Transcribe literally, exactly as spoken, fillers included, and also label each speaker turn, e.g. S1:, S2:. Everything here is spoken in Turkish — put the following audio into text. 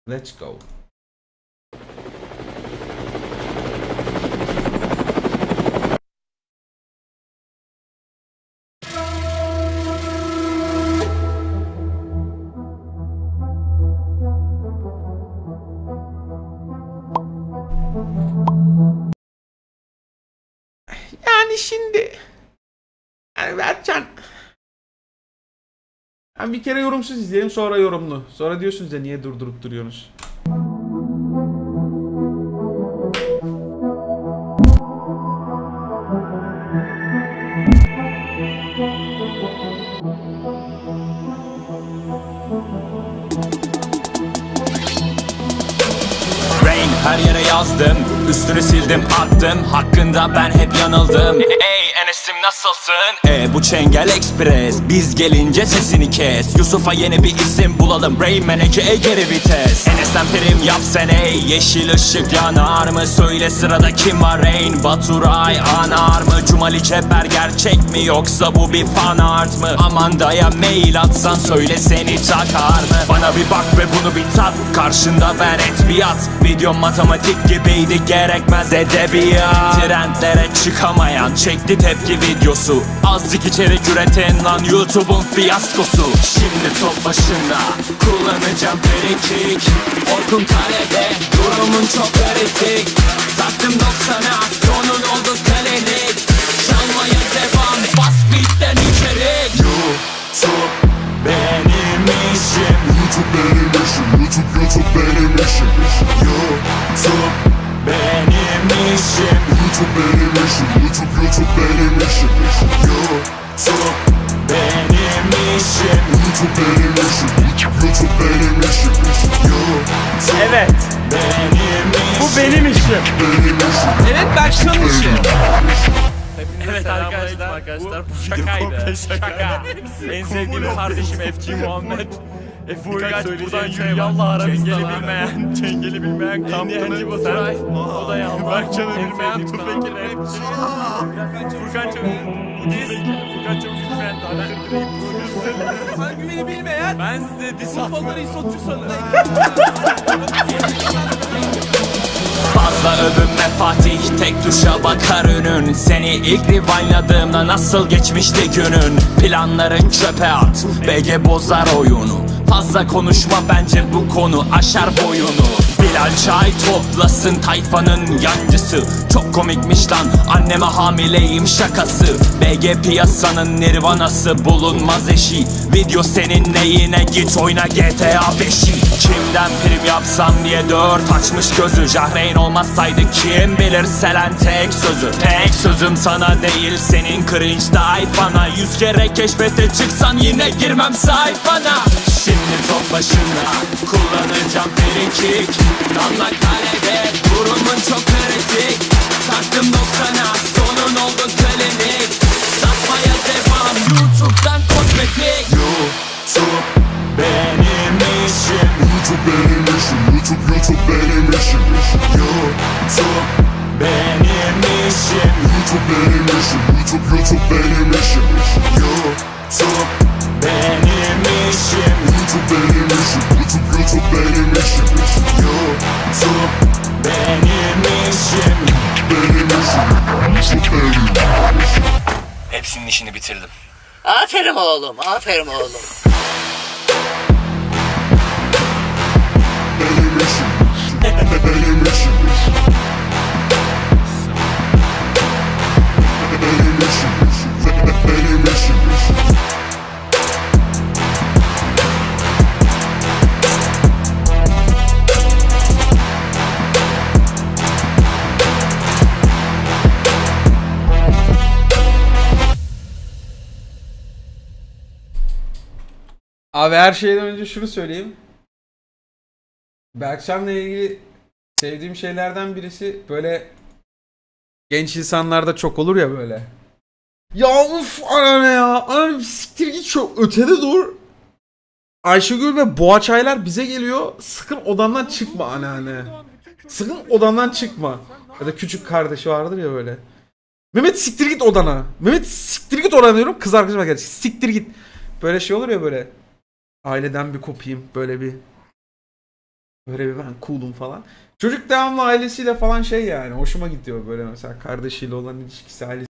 S1: Let's go. Yani şimdi yani Berkcan, yani bir kere yorumsuz izleyelim, sonra yorumlu. Sonra diyorsunuz ya niye durdurup duruyorsunuz.
S2: Her yere yazdım, üstünü sildim attım, hakkında ben hep yanıldım. Ey Enes'im nasılsın? E bu Çengel Express, biz gelince sesini kes. Yusuf'a yeni bir isim bulalım, Rain Manager geri vites. Enes'ten prim yap sen ey, yeşil ışık yanar mı? Söyle sırada kim var Rain? Baturay anar mı? Cumali Cebber gerçek mi yoksa bu bir fan art mı? Amanda'ya mail atsan söyle seni takar mı? Bana bir bak ve bunu bir tat, karşında ben et biat. Videom matematik gibiydi, gerekmez edebiyat. Trendlere çıkamayan çekti tepki videosu. Azıcık içerik üretin lan, YouTube'un fiyaskosu. Şimdi top başında kullanacağım frikik. Orkun kalede, durumun çok kritik. Taktım doksana, sonun oldu kalelik. Çalmaya devam, bas beat'ten içerik. YouTube benim işim.
S3: YouTube benim işim. YouTube, YouTube benim işim.
S2: YouTube benim işim.
S3: YouTube benim işim. YouTube, YouTube benim işim.
S2: YouTube benim işim.
S3: YouTube benim işim. YouTube benim işim.
S1: Evet.
S2: Benim işim.
S1: Bu benim işim.
S3: Benim işim.
S4: Evet, Berkcan'ın işi.
S5: Evet arkadaşlar, arkadaşlar bu şakaydı. Şaka. En sevdiğim kardeşim F G Muhammed. F Uygaç buradan yürü yallah Arabistan'a. Çengeli bilmeyen, Çengeli bilmeyen Kamptan'ı bu Saray. O da yallah. Berkcan'ı bilmeyen Tufekir rapçi. Furkan Çavuk. Budist. Furkan Çavuk bilmeyen Dağlar.
S4: Sen güveni bilmeyen.
S5: Ben size dis atmıyorum.
S4: Urfalıları isotçu sanırım.
S2: Fazla övünme Fatih, tek tuşa bakar önün. Seni ilk revine'ladığımda nasıl geçmişti günün? Planların çöpe at, B G bozar oyunu. Fazla konuşma bence bu konu aşar boyunu. Bilal çay toplasın tayfanın yancısı. Çok komikmiş lan, anneme hamileyim şakası. B G piyasanın nirvanası, bulunmaz eşi. Video senin neyine, git oyna G T A beşi. Kimden prim yapsam diye dört açmış gözü. Jahreyn olmazsaydı kim bilir Selen tek sözü. Tek sözüm sana değil senin cringe tayfana. Yüz kere keşfete çıksan yine girmem sayfana. Şimdi top başında kullanacağım frikik. Damla kalede durumun çok kritik. Taktım doksana, sonun oldu klinik. Satmaya devam, YouTube'dan kozmetik. YouTube benim işim.
S3: YouTube benim işim. YouTube, YouTube benim işim.
S2: YouTube benim işim.
S3: YouTube benim işim. YouTube, YouTube benim işim.
S2: YouTube benim işim.
S3: YouTube benim işim. YouTube, YouTube benim işim.
S2: YouTube benim işim.
S3: Benim işim. YouTube benim işim.
S2: Hepsinin işini bitirdim.
S6: Aferin oğlum, aferin oğlum.
S3: Benim işim. Benim işim. Benim işim. Benim işim.
S1: Abi her şeyden önce şunu söyleyeyim. Berkcan'la ilgili sevdiğim şeylerden birisi böyle genç insanlarda çok olur ya böyle. Ya uf anne ya. Anne siktir git çok ötede dur. Ayşegül ve Boğaçaylar bize geliyor. Sakın odamdan çıkma anneanne. Sakın odamdan çıkma. Ya da küçük kardeşi vardır ya böyle. Mehmet siktir git odana. Mehmet siktir git odana diyorum. Kız arkadaşıma geldi. Siktir git. Böyle şey olur ya böyle. Aileden bir kopayım böyle bir Böyle bir ben cool'um falan. Çocuk devamlı ailesiyle falan şey yani hoşuma gidiyor böyle mesela kardeşiyle olan ilişkisi, ailesi